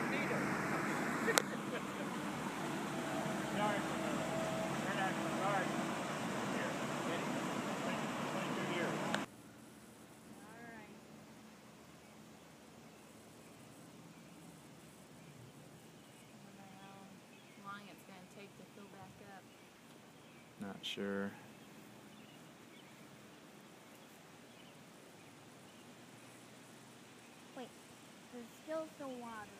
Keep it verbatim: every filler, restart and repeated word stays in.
need it. Sorry for the international guard here. twenty-two years. All right. I don't know how long it's going to take to fill back up. Not sure. Wait, there's still some water.